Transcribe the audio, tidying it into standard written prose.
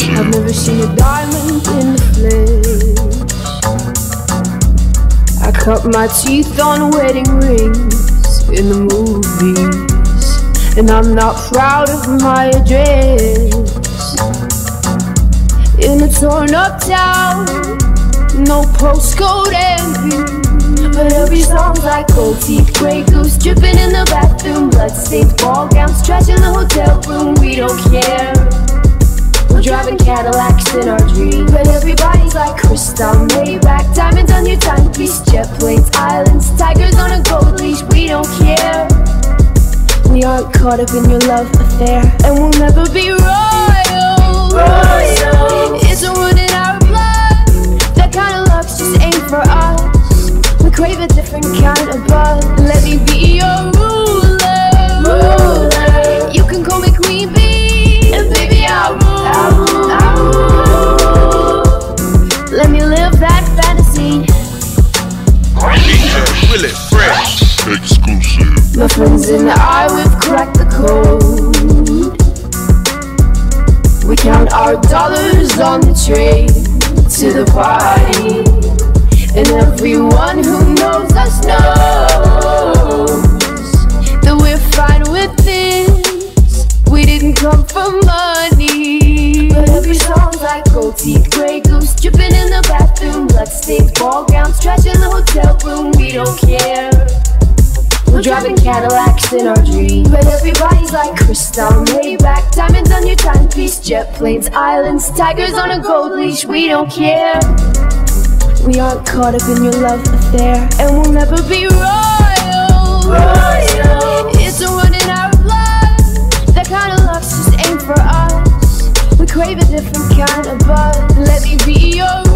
I've never seen a diamond in the flesh. I cut my teeth on wedding rings in the movies, and I'm not proud of my address. In a torn up town, no postcode envy, but every song's like gold teeth, grey goose dripping in the bathroom, bloodstains, ball gowns, trash in the hotel room. We don't care. We're driving Cadillacs in our dreams, but everybody's like crystal, Maybach, diamonds on your timepiece, jet planes, islands, tigers on a gold leash. We don't care. We aren't caught up in your love affair, and we'll never be royal. It's a run in our blood. That kind of luck's just ain't for us. We crave a different kind of buzz. Let me be your ruler. You can call me Queen Bee, and baby I'll rule. Let me live that fantasy. DJ Willie Fresh exclusive. My friends and I, we've cracked the code. We count our dollars on the train to the party, and everyone who knows us knows that we're fine with this. We didn't come for money, but every song's like gold teeth, grey goose dripping in the bathroom, bloodstains, ball gowns, trash in the hotel room. We don't care. We're driving Cadillacs in our dreams, but everybody's like crystal, Maybach, diamonds on your timepiece, jet planes, islands, tigers on a gold leash. We don't care. We aren't caught up in your love affair, and we'll never be royal. It's a run in our blood. That kind of luck's just ain't for us. We crave a different kind of buzz. Let me be your